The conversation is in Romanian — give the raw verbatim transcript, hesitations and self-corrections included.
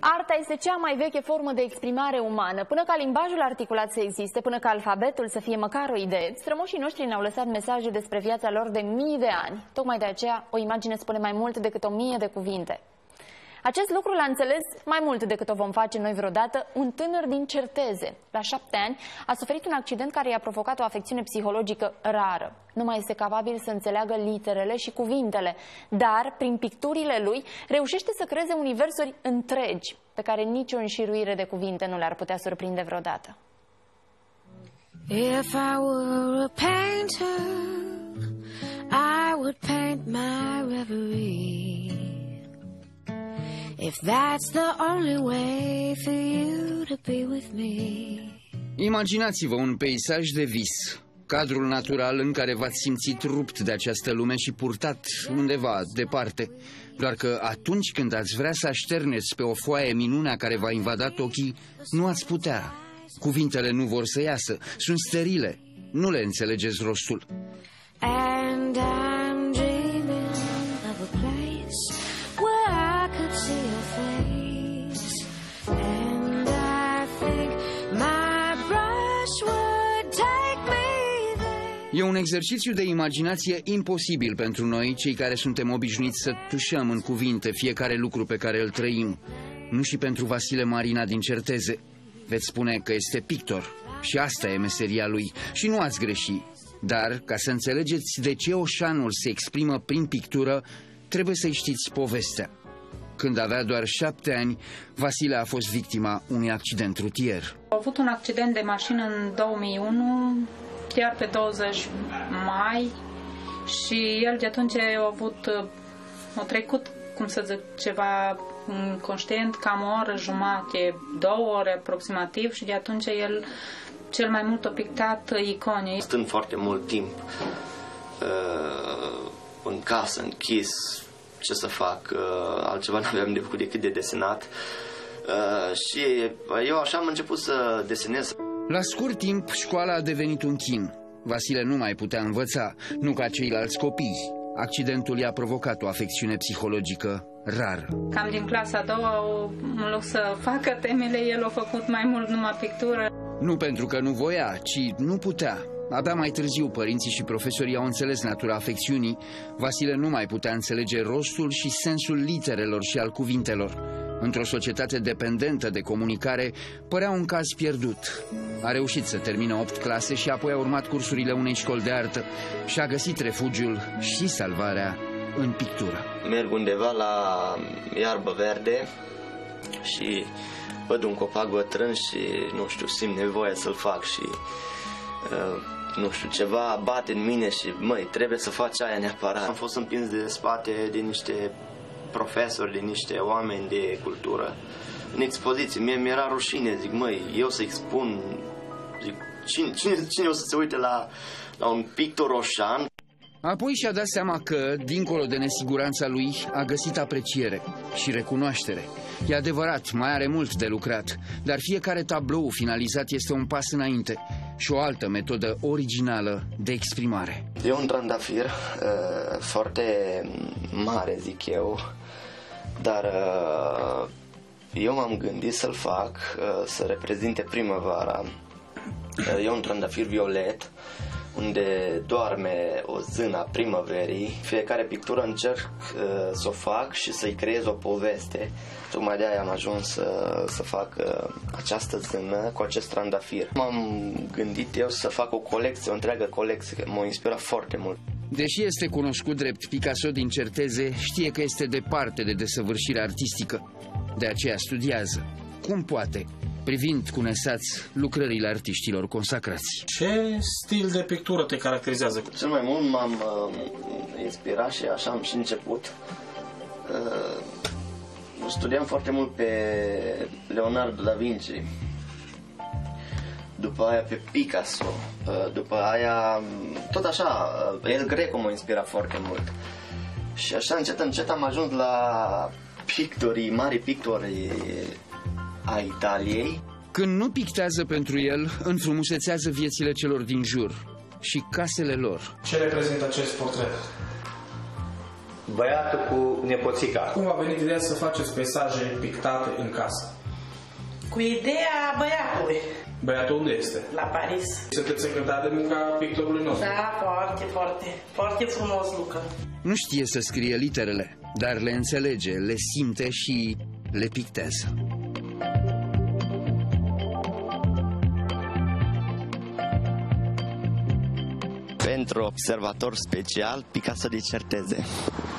Arta este cea mai veche formă de exprimare umană. Până ca limbajul articulat să existe, până ca alfabetul să fie măcar o idee, strămoșii noștri ne-au lăsat mesaje despre viața lor de mii de ani. Tocmai de aceea, o imagine spune mai mult decât o mie de cuvinte. Acest lucru l-a înțeles mai mult decât o vom face noi vreodată un tânăr din Certeze. La șapte ani a suferit un accident care i-a provocat o afecțiune psihologică rară. Nu mai este capabil să înțeleagă literele și cuvintele, dar prin picturile lui reușește să creeze universuri întregi pe care nicio înșiruire de cuvinte nu le-ar putea surprinde vreodată. If I were a painter, I would paint my reverie. If that's the only way for you to be with me. Imaginați-vă un peisaj de vis, cadrul natural în care v-ați simțit rupt de această lume și purtat undeva departe. Doar că atunci când ați vrea să așterneți pe o foaie minunea care v-a invadat ochii, nu ați putea. Cuvintele nu vor să iasă, sunt sterile, nu le înțelegeți rostul. And I'm dreaming of a place where I could see your face. And I think my brush would take me there. E un exercițiu de imaginație imposibil pentru noi, cei care suntem obișnuiți să tușăm în cuvinte fiecare lucru pe care îl trăim. Nu și pentru Vasile Marina din Certeze. Veți spune că este pictor și asta e meseria lui și nu ați greși. Dar, ca să înțelegeți de ce Oșanul se exprimă prin pictură, trebuie să-i știți povestea. Când avea doar șapte ani, Vasile a fost victima unui accident rutier. A avut un accident de mașină în două mii unu, chiar pe douăzeci mai, și el de atunci a avut, a trecut, cum să zic, ceva inconștient, cam o oră jumate, două ore aproximativ, și de atunci el cel mai mult a pictat icone. Stând foarte mult timp uh, în casă, închis, ce să fac, uh, altceva nu aveam de făcut decât de desenat. Uh, și eu așa am început să desenez. La scurt timp, școala a devenit un chin. Vasile nu mai putea învăța, nu ca ceilalți copii. Accidentul i-a provocat o afecțiune psihologică rară. Cam din clasa a doua, în loc să facă temele, el a făcut mai mult numai pictură. Nu pentru că nu voia, ci nu putea. Abia mai târziu părinții și profesorii au înțeles natura afecțiunii. Vasile nu mai putea înțelege rostul și sensul literelor și al cuvintelor. Într-o societate dependentă de comunicare, părea un caz pierdut. A reușit să termine opt clase și apoi a urmat cursurile unei școli de artă și a găsit refugiul și salvarea în pictură. Merg undeva la iarbă verde și văd un copac bătrân și, nu știu, simt nevoia să-l fac și, uh, nu știu, ceva bate în mine și, măi, trebuie să faci aia neapărat. Am fost împins de spate de niște profesori, de niște oameni de cultură în expoziție. Mie mi-era rușine, zic, măi, eu să expun, zic, cine, cine, cine o să se uite la, la un pictor Oșan? Apoi și-a dat seama că, dincolo de nesiguranța lui, a găsit apreciere și recunoaștere. E adevărat, mai are mult de lucrat, dar fiecare tablou finalizat este un pas înainte și o altă metodă originală de exprimare. E un trandafir uh, foarte mare, zic eu, dar uh, eu m-am gândit să-l fac, uh, să reprezinte primăvara. Uh, e un trandafir violet, unde doarme o zână a primăverii. Fiecare pictură încerc uh, să o fac și să-i creez o poveste. Tocmai de aia am ajuns să, să fac uh, această zână cu acest trandafir. M-am gândit eu să fac o colecție, o întreagă colecție, m-a inspirat foarte mult. Deși este cunoscut drept Picasso din Certeze, știe că este departe de desăvârșire artistică. De aceea studiază. Cum poate? Privind cu nesaț lucrările artiștilor consacrați. Ce stil de pictură te caracterizează? Cel mai mult m-am uh, inspirat și așa am și început. Uh, studiam foarte mult pe Leonardo da Vinci, după aia pe Picasso, uh, după aia tot așa, uh, El Greco m-a inspirat foarte mult. Și așa încet încet am ajuns la pictorii, mari pictori a Italiei. Când nu pictează pentru el, înfrumusețează viețile celor din jur și casele lor. Ce reprezintă acest portret? băiatul cu nepoțica. Cum a venit ideea să faceți peisaje pictate în casă? Cu ideea băiatului. Băiatul unde este? La Paris. Sunteți încântat de munca pictorului nostru? Da, foarte, foarte, foarte frumos lucru. Nu știe să scrie literele, dar le înțelege, le simte și le pictează. Pentru observator special, Picasso de Certeze.